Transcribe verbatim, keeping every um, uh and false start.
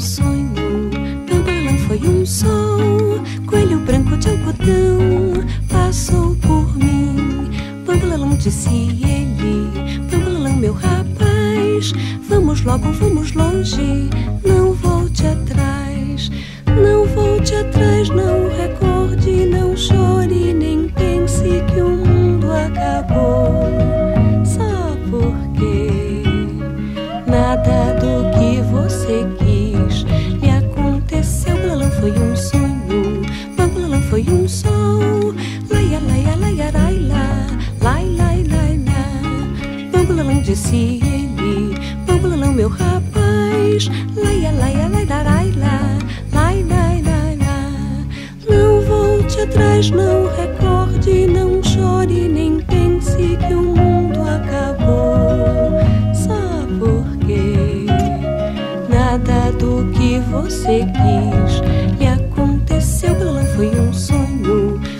sonho. Bambalalã foi um sol, coelho branco de algodão passou por mim. Bambalalã, disse ele, Bambalalã, meu rapaz, vamos logo, vamos longe, não volte atrás. Não volte atrás, não recorde, não chore, nem pense que o mundo acabou. Só porque nada do que você quis lhe aconteceu. Bambalalã foi um sonho, Bambalalã foi um sol. Laia, laia, laia, lai, lá, lai, lai, lai, lá. Bambalalã, disse ele, Bambalalã, meu rapaz, laia, laia, lai, lai, lá, lai, lai, lai, lá. Não volte atrás, não recorde, não chore, nem pense que o mundo acabou. Só porque nada do que você quis lhe aconteceu. Bambalalã foi um sonho,